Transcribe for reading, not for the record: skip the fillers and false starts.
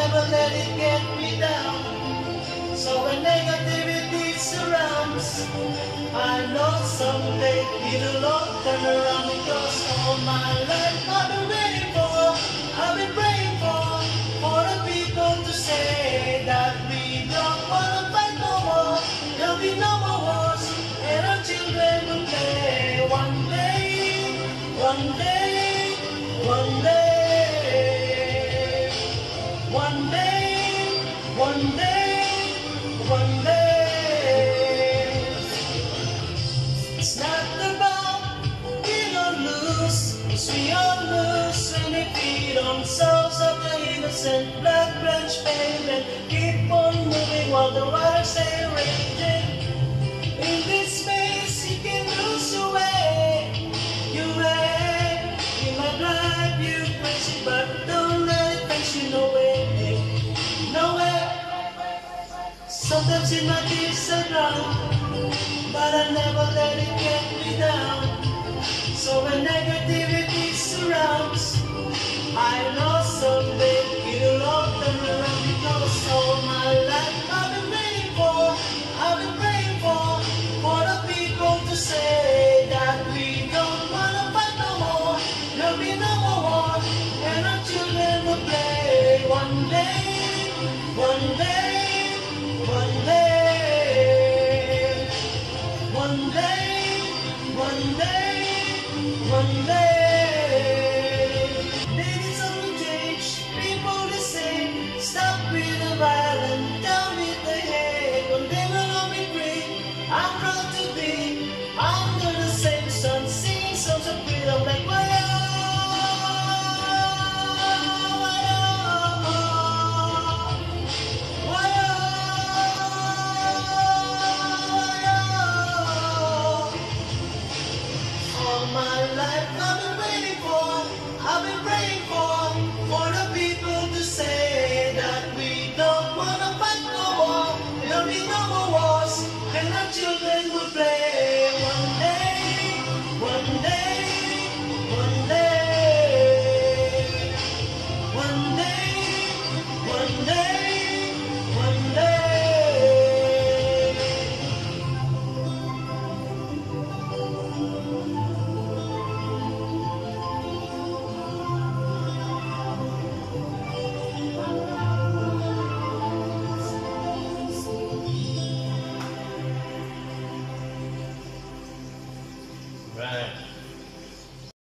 never let it get me down. So when negativity surrounds, I know someday it'll all turn around. Because all my life I've been waiting for, I've been praying for the people to say that we don't wanna fight no more. There'll be no more wars, and our children will play. One day, one day, one day, one day, one day, one day. It's not about win or lose, 'cause we all lose when we feed on souls of the innocent, blood-drenched pavement. Keep on moving while the waters stay raging. In this space you can lose your way. You might drive you crazy, but don't let it face you nowhere, nowhere. Sometimes in my tears I drown, but I never let it get me down. So when negativity surrounds, I know someday it'll all turn around. Because all my life I've been waiting for, I've been praying for the people to say that we don't wanna fight no more. There'll be no more war, and our children will play. One day, one day, one day, one day, one day, one day.